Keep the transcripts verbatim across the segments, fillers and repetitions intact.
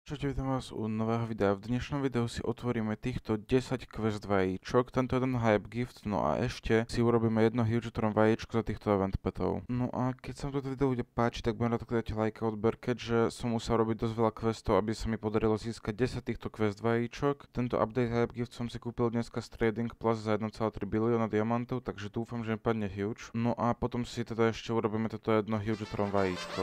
Čaute, vítam vás u nového videa. V dnešnom videu si otvoríme týchto desať quest vajíčok, tento jeden hype gift, no a ešte si urobíme jedno huge tron vajíčko za týchto event petov. No a keď sa vám toto video bude páčiť, tak budem rád, keď dáte like a odber, keďže som musel robiť dosť veľa questov, aby sa mi podarilo získať desať týchto quest vajíčok. Tento update hype gift som si kúpil dneska z Trading Plus za jeden celá tri bilióna diamantov, takže dúfam, že mi padne huge. No a potom si teda ešte urobíme toto jedno huge tron vajíčko.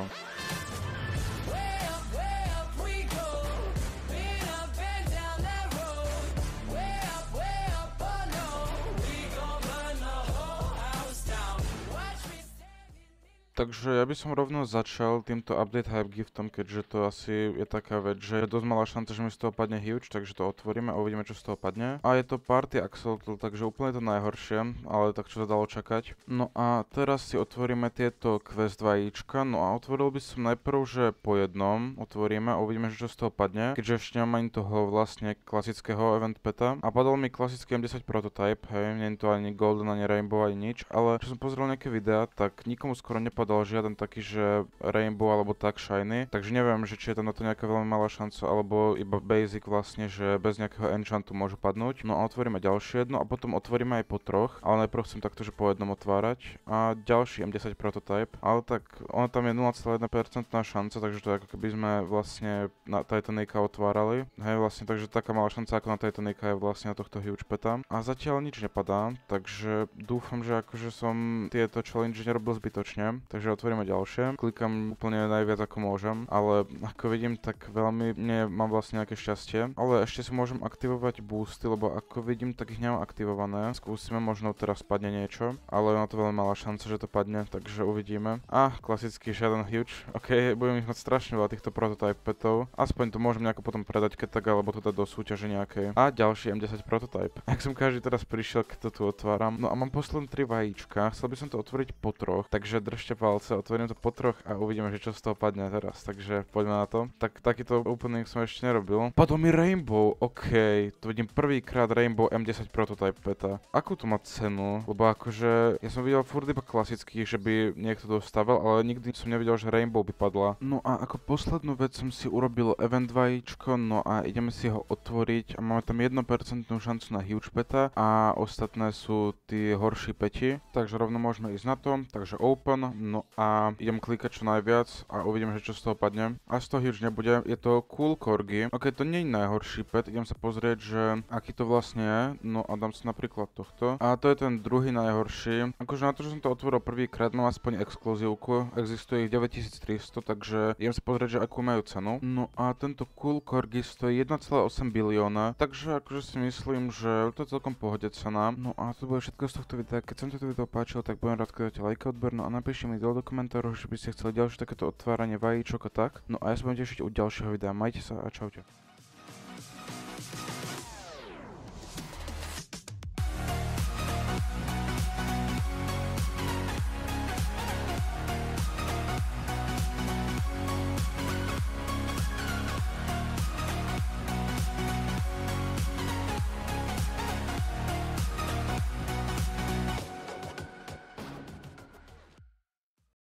Takže ja by som rovno začal týmto update hype giftom, keďže to asi je taká vec, že je dosť malá šanca, že mi z toho padne huge, takže to otvoríme a uvidíme, čo z toho padne. A je to party axolotl, takže úplne to najhoršie, ale tak čo sa dalo čakať. No a teraz si otvoríme tieto quest vajíčka, no a otvoril by som najprv, že po jednom otvoríme a uvidíme, že čo z toho padne, keďže ešte nemám ani toho vlastne klasického event peta. A padol mi klasický em desať prototype, hej, nie je to ani golden, ani rainbow, ani nič, ale čo som pozrel nejaké videá, tak nikomu skoro nepadol dal žiaden taký, že rainbow alebo tak shiny, takže neviem, že či je tam na to nejaká veľmi malá šanca, alebo iba basic vlastne, že bez nejakého enchantu môžu padnúť. No a otvoríme ďalšie jedno a potom otvoríme aj po troch, ale najprv chcem takto, že po jednom otvárať. A ďalší em desať prototype, ale tak ono tam je nula celá jedna percent šanca, takže to je ako keby sme vlastne na Titanica otvárali. Hej, vlastne, takže taká malá šanca ako na Titanica je vlastne na tohto huge peta. A zatiaľ nič nepadá, takže dúfam, že akože som tieto challenge nerobil zbytočne. Takže otvoríme ďalšie. Klikám úplne najviac ako môžem, ale ako vidím, tak veľmi nie mám vlastne nejaké šťastie. Ale ešte si môžem aktivovať boosty, lebo ako vidím, tak ich nemám aktivované. Skúsime, možno teraz padne niečo, ale na to veľmi malá šanca, že to padne, takže uvidíme. A klasický žiaden huge. Ok, budem ich mať strašne veľa týchto prototype petov. Aspoň to môžem nejako potom predať, keď tak, alebo to dať do súťaže nejakej. A ďalší em desať prototype. Ak som každý teraz prišiel, keď to tu otváram. No a mám posledné tri vajíčka. Chcel by som to otvoriť po troch, takže držte palce, otvorím to po troch a uvidíme, že čo z toho padne teraz, takže poďme na to. Tak takýto opening som ešte nerobil. Padol mi rainbow, ok, to vidím prvýkrát rainbow em desať prototype peta. Akú to má cenu? Lebo akože ja som videl furt iba klasických, že by niekto dostával, ale nikdy som nevidel, že rainbow by padla. No a ako poslednú vec som si urobil event vajíčko, no a ideme si ho otvoriť a máme tam jedno percent šancu na huge peta a ostatné sú tí horší peti, takže rovno môžeme ísť na to, takže open. No a idem klikať čo najviac a uvidím, že čo z toho padne. A z toho huge nebude, je to cool corgi. Ok, to nie je najhorší pet, idem sa pozrieť, že aký to vlastne je. No a dám si napríklad tohto. A to je ten druhý najhorší. Akože na to, že som to otvoril prvýkrát, mám aspoň exkluzívku. Existuje ich deväťtisíctristo, takže idem sa pozrieť, že akú majú cenu. No a tento cool corgi stojí jeden celá osem bilióna, takže akože si myslím, že to je celkom pohode cena. No a to bude všetko z tohto videa. Keď sa toto video páčilo, tak budem rád, keď dáte like a odber, no a napíšte mi do komentárov, že by ste chceli ďalšie takéto otváranie vajíčok a tak. No a ja sa budem tešiť u ďalšieho videa. Majte sa a čaute.